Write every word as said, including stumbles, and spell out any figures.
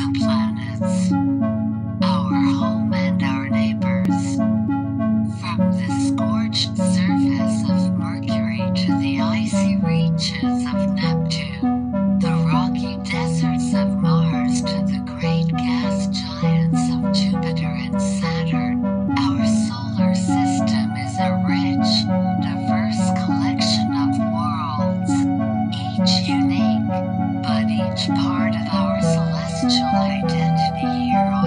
The planets, our home and our neighbors. From the scorched surface of Mercury to the icy reaches of Neptune, the rocky deserts of Mars to the great gas giants of Jupiter and Saturn, our solar system is a rich, diverse collection of worlds, each unique, but each part of our celestial identity here on